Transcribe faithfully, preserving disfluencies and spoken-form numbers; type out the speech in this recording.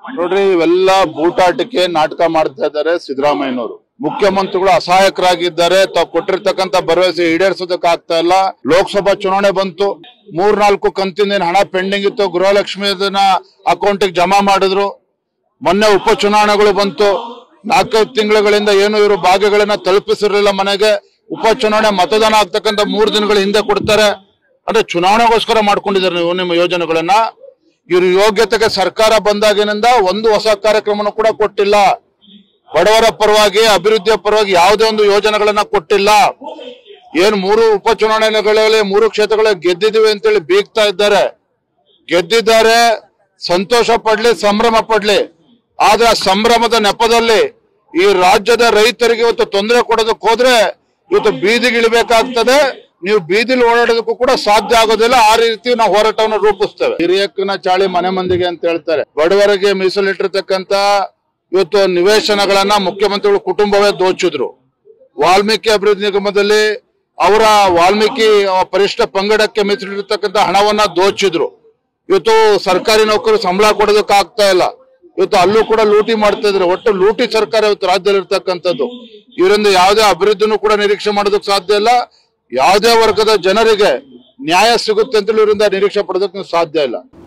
ನೋಡ್ರಿ, ಇವೆಲ್ಲ ಬೂಟಾಟಕ್ಕೆ ನಾಟಕ ಮಾಡ್ತಾ ಇದ್ದಾರೆ ಸಿದ್ದರಾಮಯ್ಯನವರು. ಮುಖ್ಯಮಂತ್ರಿಗಳು ಅಸಹಾಯಕರಾಗಿದ್ದಾರೆ. ತಾವು ಕೊಟ್ಟಿರ್ತಕ್ಕಂಥ ಭರವಸೆ ಈಡೇರಿಸೋದಕ್ಕೆ ಆಗ್ತಾ ಇಲ್ಲ. ಲೋಕಸಭಾ ಚುನಾವಣೆ ಬಂತು, ಮೂರ್ನಾಲ್ಕು ಕಂತಿನ ಹಣ ಪೆಂಡಿಂಗ್ ಇತ್ತು, ಗೃಹಲಕ್ಷ್ಮಿ ಅಕೌಂಟಿಗೆ ಜಮಾ ಮಾಡಿದ್ರು. ಮೊನ್ನೆ ಉಪಚುನಾವಣೆಗಳು ಬಂತು, ನಾಲ್ಕೈದು ತಿಂಗಳುಗಳಿಂದ ಏನು ಇವರು ಭಾಗ್ಯಗಳನ್ನ ತಲುಪಿಸಿರಲಿಲ್ಲ ಮನೆಗೆ. ಉಪಚುನಾವಣೆ ಮತದಾನ ಆಗ್ತಕ್ಕಂಥ ಮೂರು ದಿನಗಳ ಹಿಂದೆ ಕೊಡ್ತಾರೆ. ಅಂದ್ರೆ ಚುನಾವಣೆಗೋಸ್ಕರ ಮಾಡ್ಕೊಂಡಿದ್ದಾರೆ ನೀವು ನಿಮ್ಮ ಯೋಜನೆಗಳನ್ನ. ಇವ್ರ ಯೋಗ್ಯತೆಗೆ ಸರ್ಕಾರ ಬಂದಾಗಿನಿಂದ ಒಂದು ಹೊಸ ಕಾರ್ಯಕ್ರಮನೂ ಕೂಡ ಕೊಟ್ಟಿಲ್ಲ. ಬಡವರ ಪರವಾಗಿ, ಅಭಿವೃದ್ಧಿಯ ಪರವಾಗಿ ಯಾವುದೇ ಒಂದು ಯೋಜನೆಗಳನ್ನ ಕೊಟ್ಟಿಲ್ಲ. ಏನ್ ಮೂರು ಉಪಚುನಾವಣೆಗಳಲ್ಲಿ ಮೂರು ಕ್ಷೇತ್ರಗಳಲ್ಲಿ ಗೆದ್ದಿದ್ದೀವಿ ಅಂತೇಳಿ ಬೀಗ್ತಾ ಇದ್ದಾರೆ. ಗೆದ್ದಿದ್ದಾರೆ, ಸಂತೋಷ ಪಡ್ಲಿ, ಸಂಭ್ರಮ ಪಡ್ಲಿ. ಆದ್ರೆ ಆ ಸಂಭ್ರಮದ ನೆಪದಲ್ಲಿ ಈ ರಾಜ್ಯದ ರೈತರಿಗೆ ಇವತ್ತು ತೊಂದರೆ ಕೊಡೋದಕ್ಕೆ ಹೋದ್ರೆ ಇವತ್ತು ಬೀದಿಗಿಳಿಬೇಕಾಗ್ತದೆ. ನೀವು ಬೀದಿಲಿ ಓಡಾಡೋದಕ್ಕೂ ಕೂಡ ಸಾಧ್ಯ ಆಗೋದಿಲ್ಲ. ಆ ರೀತಿ ನಾವು ಹೋರಾಟವನ್ನು ರೂಪಿಸ್ತೇವೆ. ಹಿರಿಯಕ್ಕನ ಚಾಳಿ ಮನೆ ಮಂದಿಗೆ ಅಂತ ಹೇಳ್ತಾರೆ. ಬಡವರಿಗೆ ಮೀಸಲಿಟ್ಟಿರ್ತಕ್ಕಂತ ಇವತ್ತು ನಿವೇಶನಗಳನ್ನ ಮುಖ್ಯಮಂತ್ರಿಗಳು ಕುಟುಂಬವೇ ದೋಚಿದ್ರು. ವಾಲ್ಮೀಕಿ ಅಭಿವೃದ್ಧಿ ನಿಗಮದಲ್ಲಿ ಅವರ ವಾಲ್ಮೀಕಿ ಪರಿಷ್ಠ ಪಂಗಡಕ್ಕೆ ಮೀಸಲಿಟ್ಟಿರ್ತಕ್ಕಂಥ ಹಣವನ್ನ ದೋಚಿದ್ರು. ಇವತ್ತು ಸರ್ಕಾರಿ ನೌಕರರು ಸಂಬಳ ಕೊಡೋದಕ್ಕೆ ಆಗ್ತಾ ಇಲ್ಲ. ಇವತ್ತು ಅಲ್ಲೂ ಕೂಡ ಲೂಟಿ ಮಾಡ್ತಾ ಇದ್ರೆ. ಒಟ್ಟು ಲೂಟಿ ಸರ್ಕಾರ ಇವತ್ತು ರಾಜ್ಯದಲ್ಲಿ ಇರ್ತಕ್ಕಂಥದ್ದು. ಇವರಿಂದ ಯಾವುದೇ ಅಭಿವೃದ್ಧಿನೂ ಕೂಡ ನಿರೀಕ್ಷೆ ಮಾಡೋದಕ್ಕೆ ಸಾಧ್ಯ ಇಲ್ಲ. ಯಾವುದೇ ವರ್ಗದ ಜನರಿಗೆ ನ್ಯಾಯ ಸಿಗುತ್ತೆ ಅಂತ ಇವರಿಂದ ನಿರೀಕ್ಷೆ ಪಡೋದಕ್ಕೆ ಸಾಧ್ಯ ಇಲ್ಲ.